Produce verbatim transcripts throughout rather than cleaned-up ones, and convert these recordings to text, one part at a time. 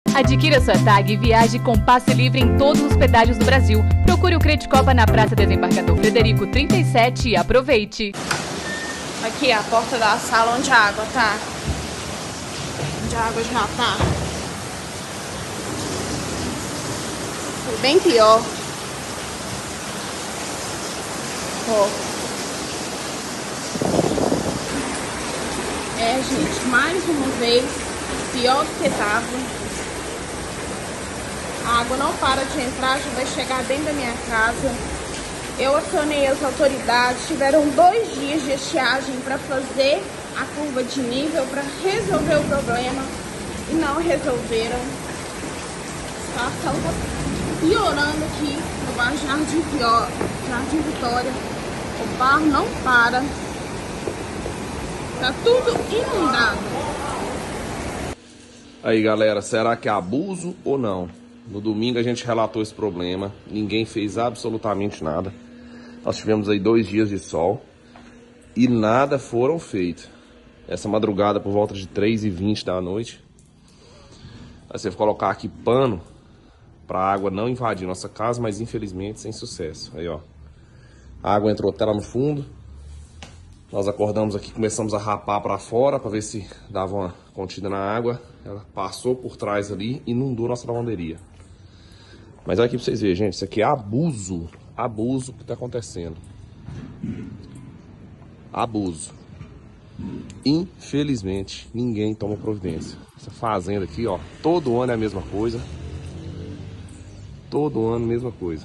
Adquira sua tag e viaje com passe livre em todos os pedágios do Brasil. Procure o Credicopa na Praça Desembargador Frederico trinta e sete e aproveite. Aqui é a porta da sala onde a água tá. Onde a água já tá. Foi bem pior. Ó. É, gente, mais uma vez, pior do que tava. A água não para de entrar, já vai chegar dentro da minha casa. Eu acionei as autoridades, tiveram dois dias de estiagem para fazer a curva de nível, para resolver o problema, e não resolveram. A situação está piorando aqui no bairro Jardim, Jardim Vitória. O barro não para. Tá tudo inundado. Aí, galera, será que é abuso ou não? No domingo a gente relatou esse problema, ninguém fez absolutamente nada. Nós tivemos aí dois dias de sol e nada foram feitos. Essa madrugada, por volta de três e vinte da noite, você vai colocar aqui pano para a água não invadir nossa casa, mas infelizmente sem sucesso. Aí, ó, a água entrou até lá no fundo. Nós acordamos aqui, começamos a rapar para fora para ver se dava uma contida na água. Ela passou por trás ali e inundou nossa lavanderia. Mas olha aqui para vocês verem, gente, isso aqui é abuso, abuso que está acontecendo. Abuso. Infelizmente, ninguém toma providência. Essa fazenda aqui, ó, todo ano é a mesma coisa. Todo ano a mesma coisa.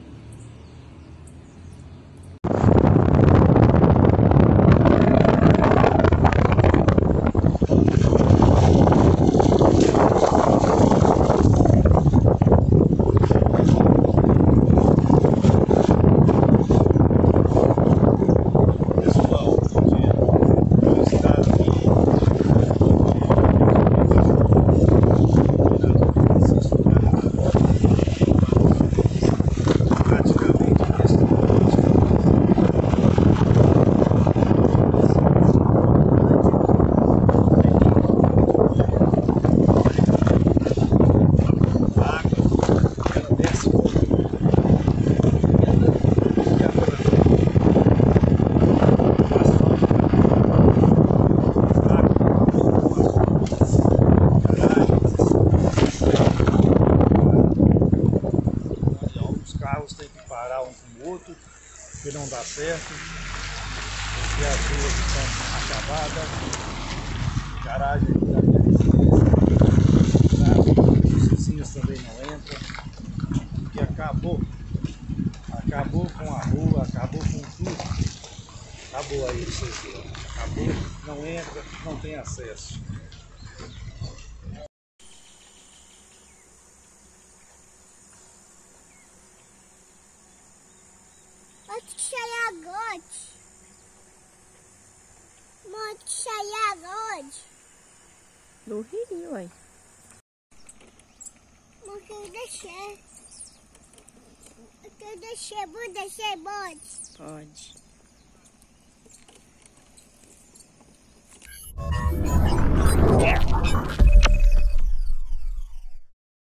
Tem que parar um com o outro, que não dá certo, porque as ruas estão acabadas, garagem aqui da minha os vizinhos também não entram, porque acabou, acabou com a rua, acabou com tudo, acabou aí, vocês viram, acabou, não entra, não tem acesso. Pode sair agora. Pode sair agora. Do rio, aí. Porque deixei. Porque deixei, vou deixar, pode. Pode.